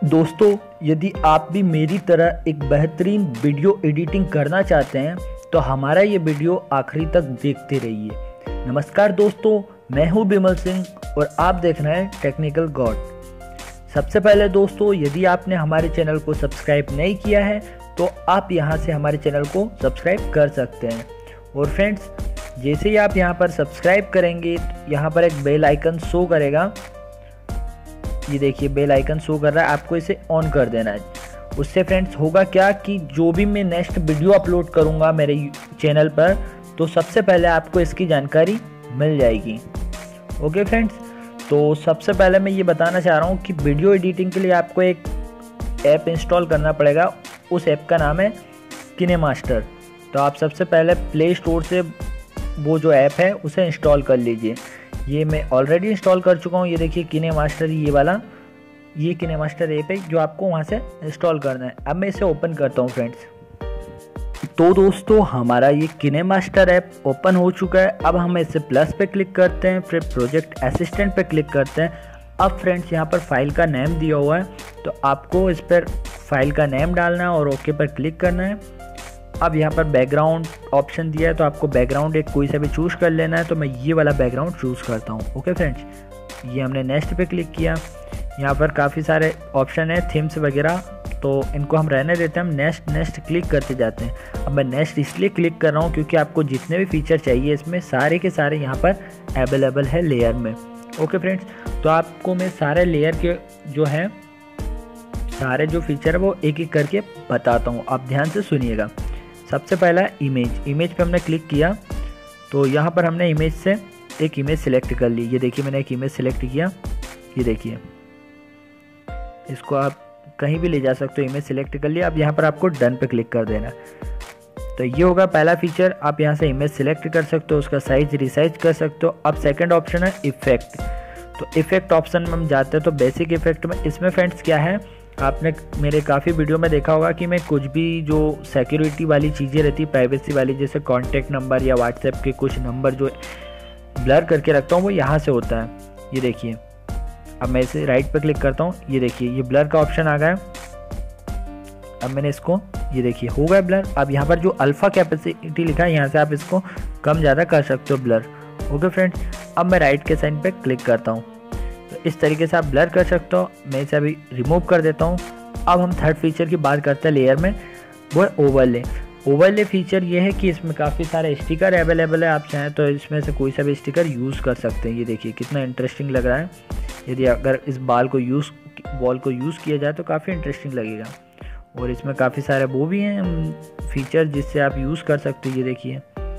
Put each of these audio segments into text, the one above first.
दोस्तों, यदि आप भी मेरी तरह एक बेहतरीन वीडियो एडिटिंग करना चाहते हैं तो हमारा ये वीडियो आखिरी तक देखते रहिए। नमस्कार दोस्तों, मैं हूँ बिमल सिंह और आप देख रहे हैं टेक्निकल गॉड। सबसे पहले दोस्तों, यदि आपने हमारे चैनल को सब्सक्राइब नहीं किया है तो आप यहाँ से हमारे चैनल को सब्सक्राइब कर सकते हैं। और फ्रेंड्स, जैसे ही आप यहाँ पर सब्सक्राइब करेंगे यहाँ पर एक बेल आइकन शो करेगा। ये देखिए बेल आइकन शो कर रहा है, आपको इसे ऑन कर देना है। उससे फ्रेंड्स होगा क्या कि जो भी मैं नेक्स्ट वीडियो अपलोड करूँगा मेरे चैनल पर तो सबसे पहले आपको इसकी जानकारी मिल जाएगी। ओके फ्रेंड्स, तो सबसे पहले मैं ये बताना चाह रहा हूँ कि वीडियो एडिटिंग के लिए आपको एक ऐप इंस्टॉल करना पड़ेगा। उस ऐप का नाम है किनेमास्टर। तो आप सबसे पहले प्ले स्टोर से वो जो ऐप है उसे इंस्टॉल कर लीजिए। ये मैं ऑलरेडी इंस्टॉल कर चुका हूँ। ये देखिए किनेमास्टर, ये किनेमास्टर ऐप है जो आपको वहाँ से इंस्टॉल करना है। अब मैं इसे ओपन करता हूँ फ्रेंड्स। तो दोस्तों, हमारा ये किनेमास्टर ऐप ओपन हो चुका है। अब हम इसे प्लस पे क्लिक करते हैं, फिर प्रोजेक्ट असिस्टेंट पे क्लिक करते हैं। अब फ्रेंड्स यहाँ पर फाइल का नेम दिया हुआ है तो आपको इस पर फाइल का नेम डालना है और ओके पर क्लिक करना है। अब यहाँ पर बैकग्राउंड ऑप्शन दिया है तो आपको बैकग्राउंड एक कोई सा भी चूज़ कर लेना है। तो मैं ये वाला बैकग्राउंड चूज़ करता हूँ। ओके फ्रेंड्स, ये हमने नेक्स्ट पे क्लिक किया। यहाँ पर काफ़ी सारे ऑप्शन है, थीम्स वगैरह, तो इनको हम रहने देते हैं। हम नेक्स्ट क्लिक करते जाते हैं। अब मैं नेक्स्ट इसलिए क्लिक कर रहा हूँ क्योंकि आपको जितने भी फीचर चाहिए इसमें सारे के सारे यहाँ पर अवेलेबल है लेयर में। ओके फ्रेंड्स, तो आपको मैं सारे लेयर के जो है सारे जो फीचर है वो एक एक करके बताता हूँ। आप ध्यान से सुनिएगा। सबसे पहला इमेज पे हमने क्लिक किया तो यहाँ पर हमने इमेज से एक इमेज सिलेक्ट कर ली। ये देखिए मैंने एक इमेज सिलेक्ट किया। ये देखिए, इसको आप कहीं भी ले जा सकते हो। इमेज सिलेक्ट कर लिया। अब यहाँ पर आपको डन पे क्लिक कर देना। तो ये होगा पहला फीचर। आप यहाँ से इमेज सिलेक्ट कर सकते हो, उसका साइज रिसाइज कर सकते हो। अब सेकंड ऑप्शन है इफेक्ट। तो इफेक्ट ऑप्शन में हम जाते हैं तो बेसिक इफेक्ट में इसमें फ्रेंड्स क्या है, आपने मेरे काफ़ी वीडियो में देखा होगा कि मैं कुछ भी जो सिक्योरिटी वाली चीज़ें रहती है, प्राइवेसी वाली, जैसे कॉन्टैक्ट नंबर या व्हाट्सएप के कुछ नंबर जो ब्लर करके रखता हूँ वो यहाँ से होता है। ये देखिए, अब मैं इसे राइट पे क्लिक करता हूँ। ये देखिए ये ब्लर का ऑप्शन आ गया। अब मैंने इसको, ये देखिए हो गया ब्लर। अब यहाँ पर जो अल्फ़ा कैपेसिटी लिखा है यहाँ से आप इसको कम ज़्यादा कर सकते हो ब्लर। ओके फ्रेंड्स, अब मैं राइट के साइन पे क्लिक करता हूँ तो इस तरीके से आप ब्लर कर सकते हो। मैं इसे अभी रिमूव कर देता हूँ। अब हम थर्ड फीचर की बात करते हैं लेयर में, वो है ओवरले। ओवरले फीचर ये है कि इसमें काफ़ी सारे स्टिकर अवेलेबल है। आप चाहें तो इसमें से कोई सा भी स्टिकर यूज़ कर सकते हैं। ये देखिए कितना इंटरेस्टिंग लग रहा है। यदि अगर इस वॉल को यूज़ किया जाए तो काफ़ी इंटरेस्टिंग लगेगा। और इसमें काफ़ी सारे वो भी हैं फीचर जिससे आप यूज़ कर सकते हो। ये देखिए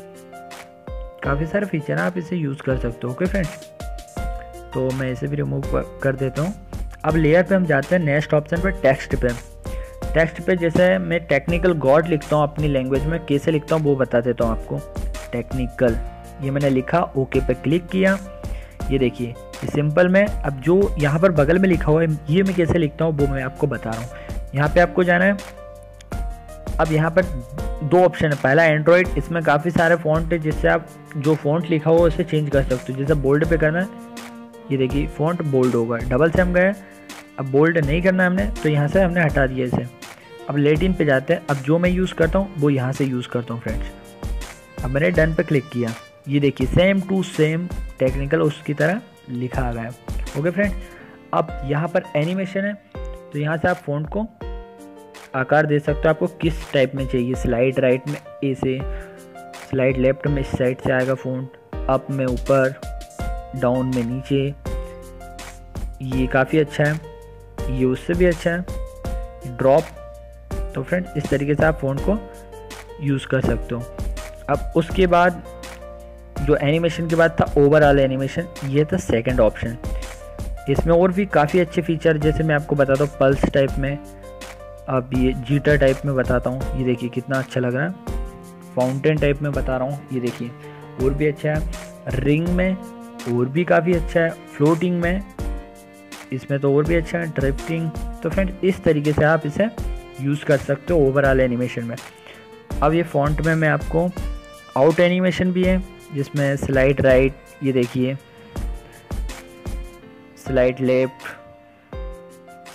काफ़ी सारे फीचर हैं, आप इसे यूज़ कर सकते हो। ओके फ्रेंड्स, तो मैं इसे भी रिमूव कर देता हूँ। अब लेयर पे हम जाते हैं नेक्स्ट ऑप्शन पर टेक्स्ट पे जैसे मैं टेक्निकल गॉड लिखता हूँ अपनी लैंग्वेज में, कैसे लिखता हूँ वो बता देता हूँ आपको। टेक्निकल, ये मैंने लिखा, ओके पे क्लिक किया। ये देखिए ये सिंपल में। अब जो यहाँ पर बगल में लिखा हुआ है ये मैं कैसे लिखता हूँ वो मैं आपको बता रहा हूँ। यहाँ पे आपको जाना है। अब यहाँ पर दो ऑप्शन है। पहला एंड्रॉयड, इसमें काफ़ी सारे फ़ॉन्ट है जिससे आप जो फ़ॉन्ट लिखा हुआ उसे चेंज कर सकते हो। जैसे बोल्ड पे करना है, ये देखिए फ़ॉन्ट बोल्ड होगा। डबल से हम गए, अब बोल्ड नहीं करना है हमने तो यहाँ से हमने हटा दिया इसे। अब लेटिन पे जाते हैं। अब जो मैं यूज़ करता हूँ वो यहाँ से यूज़ करता हूँ फ्रेंड्स। अब मैंने डन पे क्लिक किया। ये देखिए सेम टू सेम टेक्निकल उसकी तरह लिखा आ गया। ओके फ्रेंड्स, अब यहाँ पर एनिमेशन है तो यहाँ से आप फ़ॉन्ट को आकार दे सकते हो। आपको किस टाइप में चाहिए, स्लाइड राइट में ए से, स्लाइड लेफ्ट में इस साइड से आएगा फ़ॉन्ट, अप में ऊपर, डाउन में नीचे। ये काफ़ी अच्छा है, ये उससे भी अच्छा है, ड्रॉप। तो फ्रेंड्स इस तरीके से आप फ़ॉन्ट को यूज़ कर सकते हो। अब उसके बाद जो एनिमेशन के बाद था ओवरऑल एनिमेशन, ये था सेकंड ऑप्शन। इसमें और भी काफ़ी अच्छे फीचर, जैसे मैं आपको बताता हूँ पल्स टाइप में, अब ये जीटर टाइप में बताता हूँ। ये देखिए कितना अच्छा लग रहा है। फाउंटेन टाइप में बता रहा हूँ, ये देखिए और भी अच्छा है। रिंग में और भी काफ़ी अच्छा है। फ्लोटिंग में इसमें तो और भी अच्छा है। ड्रिफ्टिंग। तो फ्रेंड इस तरीके से आप इसे यूज़ कर सकते हो ओवरऑल एनिमेशन में। अब ये फ़ॉन्ट में मैं आपको आउट एनिमेशन भी है जिसमें स्लाइड राइट, ये देखिए स्लाइड लेफ्ट,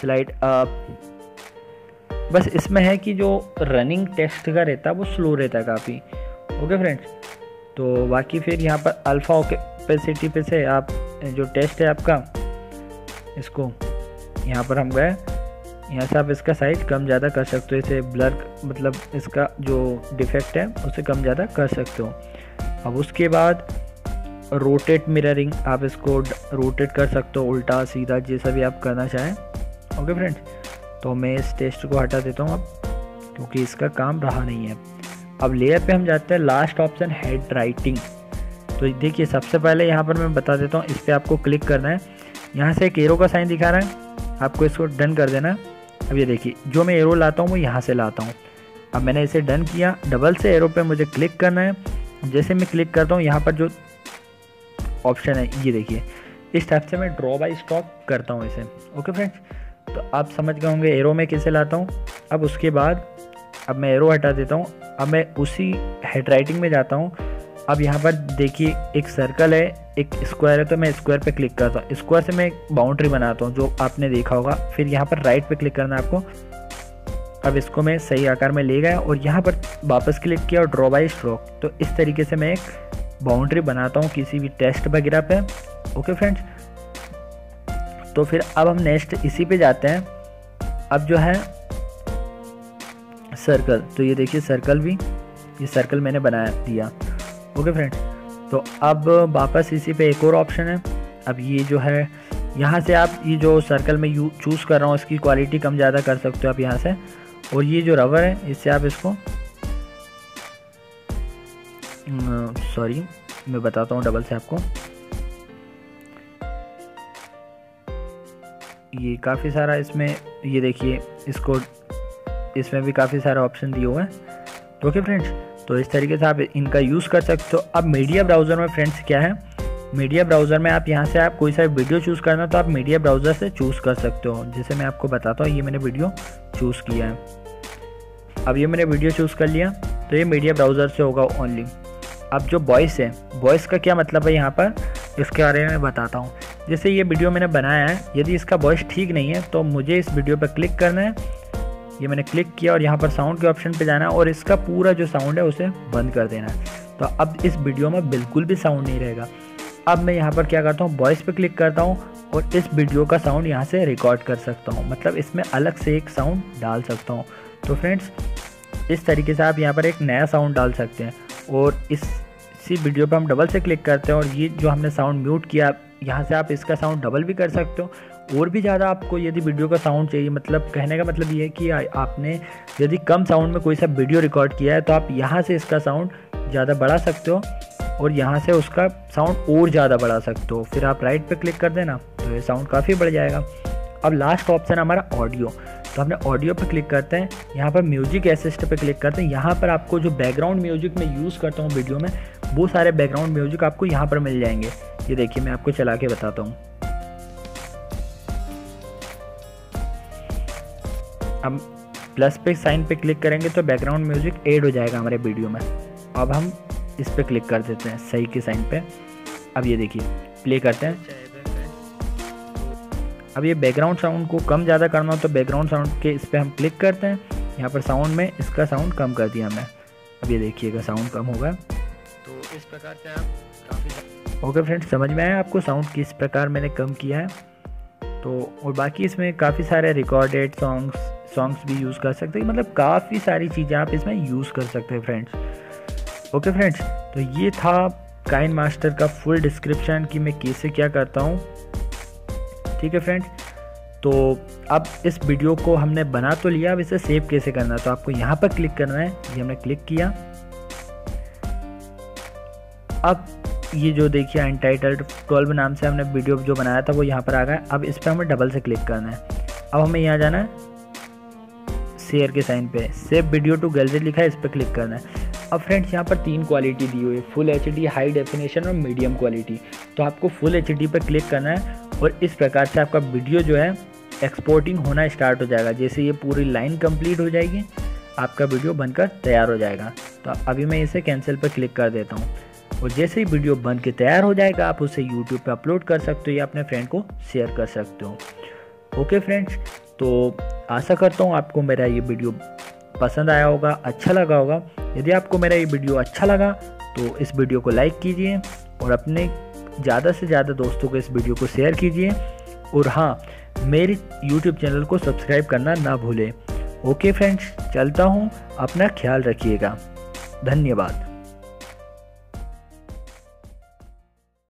स्लाइड अप। बस इसमें है कि जो रनिंग टेक्स्ट का रहता है वो स्लो रहता है काफ़ी। ओके फ्रेंड्स, तो बाकी फिर यहाँ पर अल्फ़ा ओपेसिटी पे से आप जो टेस्ट है आपका, इसको यहाँ पर हम गए, यहाँ से आप इसका साइज कम ज़्यादा कर सकते हो, इसे ब्लर मतलब इसका जो डिफेक्ट है उसे कम ज़्यादा कर सकते हो। अब उसके बाद रोटेट मिररिंग, आप इसको रोटेट कर सकते हो, उल्टा सीधा जैसा भी आप करना चाहें। ओके फ्रेंड्स, तो मैं इस टेस्ट को हटा देता हूँ अब, क्योंकि इसका काम रहा नहीं है। अब लेयर पे हम जाते हैं, लास्ट ऑप्शन हेड राइटिंग। तो देखिए सबसे पहले यहाँ पर मैं बता देता हूँ, इस पर आपको क्लिक करना है, यहाँ से एक एरो का साइन दिखा रहा है, आपको इसको डन कर देना। अब ये देखिए जो मैं एरो लाता हूँ वो यहाँ से लाता हूँ। अब मैंने इसे डन किया, डबल से एरो पे मुझे क्लिक करना है। जैसे मैं क्लिक करता हूँ यहाँ पर जो ऑप्शन है ये देखिए, इस टाइप से मैं ड्रॉ बाय स्ट्रोक करता हूँ इसे। ओके फ्रेंड्स, तो आप समझ गए होंगे एरो में कैसे लाता हूँ। अब उसके बाद अब मैं एरो हटा देता हूँ, अब मैं उसी हेड राइटिंग में जाता हूँ। अब यहाँ पर देखिए एक सर्कल है, एक स्क्वायर है, तो मैं स्क्वायर पे क्लिक करता हूँ। स्क्वायर से मैं एक बाउंड्री बनाता हूँ जो आपने देखा होगा। फिर यहाँ पर राइट पे क्लिक करना है आपको। अब इसको मैं सही आकार में ले गया और यहाँ पर वापस क्लिक किया और ड्रॉ बाय स्ट्रोक। तो इस तरीके से मैं एक बाउंड्री बनाता हूँ किसी भी टेक्स्ट वगैरह पे। ओके फ्रेंड्स, तो फिर अब हम नेक्स्ट इसी पे जाते हैं। अब जो है सर्कल, तो ये देखिए सर्कल भी, ये सर्कल मैंने बना दिया। ओके फ्रेंड्स, तो अब वापस इसी पे एक और ऑप्शन है। अब ये जो है यहाँ से आप ये जो सर्कल में चूज़ कर रहा हूँ इसकी क्वालिटी कम ज़्यादा कर सकते हो आप यहाँ से। और ये जो रबर है इससे आप इसको सॉरी मैं बताता हूँ डबल से आपको। ये काफ़ी सारा इसमें, ये देखिए इसको, इसमें भी काफ़ी सारे ऑप्शन दिए हुए हैं। ओके फ्रेंड्स, तो इस तरीके से आप इनका यूज़ कर सकते हो। अब मीडिया ब्राउज़र में फ्रेंड्स क्या है, मीडिया ब्राउज़र में आप यहाँ से आप कोई सा वीडियो चूज़ करना तो आप मीडिया ब्राउज़र से चूज़ कर सकते हो। जैसे मैं आपको बताता हूँ, ये मैंने वीडियो चूज़ किया है। अब ये मैंने वीडियो चूज़ कर लिया, तो ये मीडिया ब्राउज़र से होगा ओनली। अब जो वॉइस है, वॉइस का क्या मतलब है यहाँ पर, इसके बारे में बताता हूँ। जैसे ये वीडियो मैंने बनाया है, यदि इसका वॉइस ठीक नहीं है तो मुझे इस वीडियो पर क्लिक करना है। ये मैंने क्लिक किया और यहाँ पर साउंड के ऑप्शन पे जाना है और इसका पूरा जो साउंड है उसे बंद कर देना है। तो अब इस वीडियो में बिल्कुल भी साउंड नहीं रहेगा। अब मैं यहाँ पर क्या करता हूँ, वॉइस पे क्लिक करता हूँ और इस वीडियो का साउंड यहाँ से रिकॉर्ड कर सकता हूँ, मतलब इसमें अलग से एक साउंड डाल सकता हूँ। तो फ्रेंड्स इस तरीके से आप यहाँ पर एक नया साउंड डाल सकते हैं। और इसी वीडियो पर हम डबल से क्लिक करते हैं और ये जो हमने साउंड म्यूट किया, यहाँ से आप इसका साउंड डबल भी कर सकते हो। और भी ज़्यादा आपको यदि वीडियो का साउंड चाहिए, मतलब कहने का मतलब ये है कि आपने यदि कम साउंड में कोई सा वीडियो रिकॉर्ड किया है तो आप यहाँ से इसका साउंड ज़्यादा बढ़ा सकते हो और यहाँ से उसका साउंड और ज़्यादा बढ़ा सकते हो। फिर आप राइट पे क्लिक कर देना तो ये साउंड काफ़ी बढ़ जाएगा। अब लास्ट ऑप्शन हमारा ऑडियो, तो हमने ऑडियो पे क्लिक करते हैं, यहाँ पर म्यूजिक असिस्ट पे क्लिक करते हैं। यहाँ पर आपको जो बैकग्राउंड म्यूजिक मैं यूज़ करता हूँ वीडियो में, वो सारे बैकग्राउंड म्यूजिक आपको यहाँ पर मिल जाएंगे। ये देखिए मैं आपको चला के बताता हूँ। अब प्लस पे साइन पे क्लिक करेंगे तो बैकग्राउंड म्यूजिक ऐड हो जाएगा हमारे वीडियो में। अब हम इस पे क्लिक कर देते हैं सही के साइन पे। अब ये देखिए प्ले करते हैं। अब ये बैकग्राउंड साउंड को कम ज़्यादा करना हो तो बैकग्राउंड साउंड के इस पर हम क्लिक करते हैं। यहाँ पर साउंड में इसका साउंड कम कर दिया हमने। अब ये देखिएगा साउंड कम होगा। तो इस प्रकार से आप काफ़ी ओके फ्रेंड्स, समझ में आया आपको साउंड किस प्रकार मैंने कम किया है। तो और बाकी इसमें काफ़ी सारे रिकॉर्डेड सॉन्ग्स भी यूज़ कर सकते हैं, मतलब काफ़ी सारी चीज़ें आप इसमें यूज़ कर सकते हैं फ्रेंड्स। ओके फ्रेंड्स, तो ये था काइनमास्टर का फुल डिस्क्रिप्शन कि मैं कैसे क्या करता हूँ। ठीक है फ्रेंड्स, तो अब इस वीडियो को हमने बना तो लिया, अब इसे सेव कैसे करना है तो आपको यहाँ पर क्लिक करना है। ये हमने क्लिक किया। अब ये जो देखिए अनटाइटल्ड 12 नाम से हमने वीडियो जो बनाया था वो यहाँ पर आ गया। अब इस पर हमें डबल से क्लिक करना है। अब हमें यहाँ जाना है शेयर के साइन पे, सेव वीडियो टू गैलरी लिखा है, इस पर क्लिक करना है। अब फ्रेंड्स यहाँ पर 3 क्वालिटी दी हुई है, फुल HD, हाई डेफिनेशन और मीडियम क्वालिटी। तो आपको फुल HD पर क्लिक करना है और इस प्रकार से आपका वीडियो जो है एक्सपोर्टिंग होना स्टार्ट हो जाएगा। जैसे ये पूरी लाइन कंप्लीट हो जाएगी आपका वीडियो बनकर तैयार हो जाएगा। तो अभी मैं इसे कैंसिल पर क्लिक कर देता हूँ और जैसे ही वीडियो बन के तैयार हो जाएगा आप उसे यूट्यूब पे अपलोड कर सकते हो या अपने फ्रेंड को शेयर कर सकते हो। ओके फ्रेंड्स, तो आशा करता हूँ आपको मेरा ये वीडियो पसंद आया होगा, अच्छा लगा होगा। यदि आपको मेरा ये वीडियो अच्छा लगा तो इस वीडियो को लाइक कीजिए और अपने ज़्यादा से ज़्यादा दोस्तों को इस वीडियो को शेयर कीजिए। और हाँ, मेरे YouTube चैनल को सब्सक्राइब करना ना भूलें। ओके फ्रेंड्स, चलता हूँ, अपना ख्याल रखिएगा। धन्यवाद।